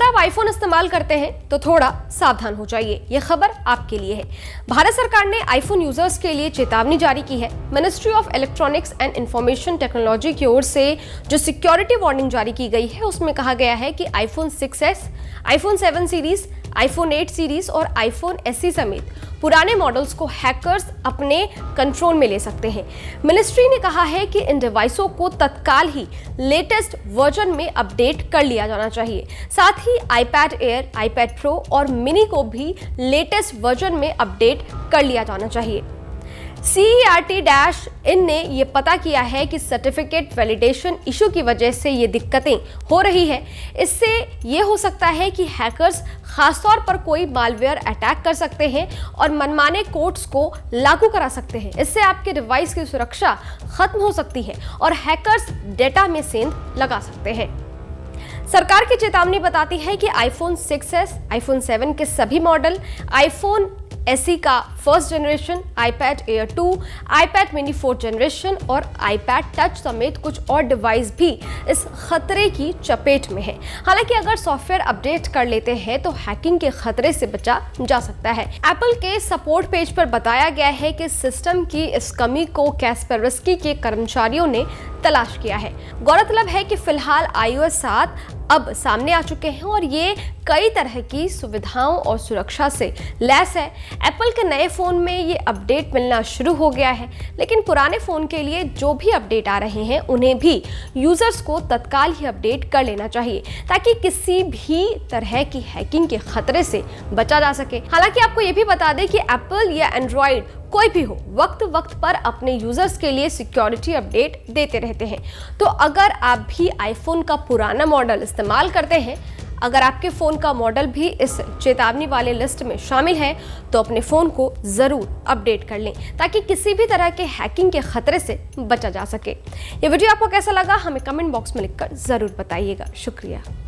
आप आईफोन इस्तेमाल करते हैं तो थोड़ा सावधान हो जाइए, ये खबर आपके लिए है। भारत सरकार ने आईफोन यूजर्स के लिए चेतावनी जारी की है। Ministry of electronics and information technology की ओर से जो सिक्योरिटी वार्निंग जारी की गई है उसमें कहा गया है कि iPhone 6s, iPhone 7 series, iPhone 8 series और आईफोन SE समेत पुराने मॉडल्स को हैकर्स अपने कंट्रोल में ले सकते हैं। मिनिस्ट्री ने कहा है कि इन डिवाइसों को तत्काल ही लेटेस्ट वर्जन में अपडेट कर लिया जाना चाहिए। साथ ही iPad Air, iPad Pro और मिनी को भी लेटेस्ट वर्जन में अपडेट कर लिया जाना चाहिए। CERT-in ने ये पता किया है कि सर्टिफिकेट वैलिडेशन इशू की वजह से ये दिक्कतें हो रही है। इससे ये हो सकता है कि हैकर्स खासतौर पर कोई मालवेयर अटैक कर सकते हैं और मनमाने कोड्स को लागू करा सकते हैं। इससे आपके डिवाइस की सुरक्षा खत्म हो सकती है और हैकर्स डेटा में सेंध लगा सकते हैं। सरकार की चेतावनी बताती है कि आईफोन 6s, आईफोन 7 के सभी मॉडल, आईफोन SE का first generation, iPad Air 2, iPad mini 4th generation और iPad टच समेत कुछ और डिवाइस भी इस खतरे की चपेट में है। हालांकि अगर सॉफ्टवेयर अपडेट कर लेते हैं तो हैकिंग के खतरे से बचा जा सकता है। एप्पल के सपोर्ट पेज पर बताया गया है कि सिस्टम की इस कमी को कैस्पेरस्की के कर्मचारियों ने तलाश किया है। गौरतलब है कि फिलहाल iOS 7 अब सामने आ चुके हैं और ये कई तरह की सुविधाओं और सुरक्षा से लैस है। एप्पल के नए फ़ोन में ये अपडेट मिलना शुरू हो गया है, लेकिन पुराने फ़ोन के लिए जो भी अपडेट आ रहे हैं उन्हें भी यूज़र्स को तत्काल ही अपडेट कर लेना चाहिए ताकि किसी भी तरह की हैकिंग के खतरे से बचा जा सके। हालांकि आपको ये भी बता दें कि एप्पल या एंड्रॉयड कोई भी हो, वक्त वक्त पर अपने यूजर्स के लिए सिक्योरिटी अपडेट देते रहते हैं। तो अगर आप भी आईफोन का पुराना मॉडल इस्तेमाल करते हैं, अगर आपके फ़ोन का मॉडल भी इस चेतावनी वाले लिस्ट में शामिल है तो अपने फ़ोन को ज़रूर अपडेट कर लें ताकि किसी भी तरह के हैकिंग के खतरे से बचा जा सके। ये वीडियो आपको कैसा लगा हमें कमेंट बॉक्स में लिखकर ज़रूर बताइएगा। शुक्रिया।